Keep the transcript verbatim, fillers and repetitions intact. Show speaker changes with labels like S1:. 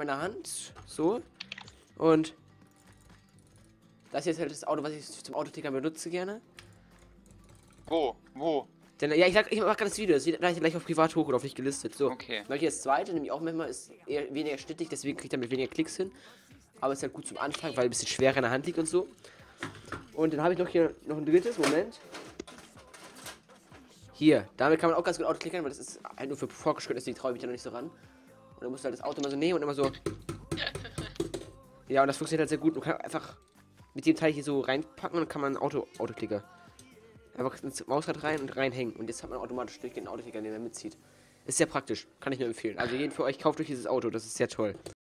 S1: meiner Hand. So. Und das ist jetzt halt das Auto, was ich zum Autoticker benutze gerne.
S2: Wo? Wo?
S1: Denn, ja, ich, sag, ich mach gerade das Video, das wird gleich, gleich auf privat hoch oder auf nicht gelistet. So.
S2: Okay.
S1: Weil ich das zweite, nämlich auch manchmal, ist eher weniger schnittig, deswegen kriegt er mit weniger Klicks hin. Aber ist halt gut zum Anfang, weil ein bisschen schwerer in der Hand liegt und so. Und dann habe ich noch hier noch ein drittes, Moment. Hier, damit kann man auch ganz gut Auto klickern, weil das ist halt nur für vorgeschritten, deswegen traue ich mich da noch nicht so ran. Und dann musst du halt das Auto immer so nehmen und immer so. Ja, und das funktioniert halt sehr gut. Man kann einfach mit dem Teil hier so reinpacken und dann kann man ein Auto, Autoklicker. Einfach ins Mausrad rein und reinhängen. Und jetzt hat man automatisch durch den Autoklicker, den er mitzieht. Ist sehr praktisch. Kann ich nur empfehlen. Also jeden für euch, kauft euch dieses Auto. Das ist sehr toll.